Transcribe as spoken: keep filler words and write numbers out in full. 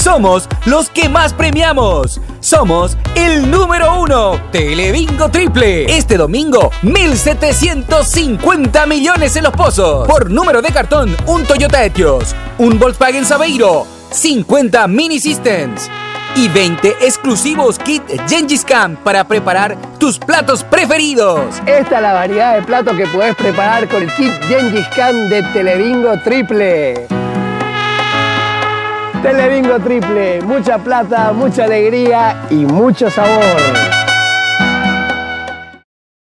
somos los que más premiamos. Somos el número uno, Telebingo Triple. Este domingo, mil setecientos cincuenta millones en los pozos. Por número de cartón, un Toyota Etios, un Volkswagen Saveiro, cincuenta Mini Systems y veinte exclusivos kit Gengis Khan para preparar tus platos preferidos. Esta es la variedad de platos que podés preparar con el kit Gengis Khan de Telebingo Triple. Telebingo Triple, mucha plata, mucha alegría y mucho sabor.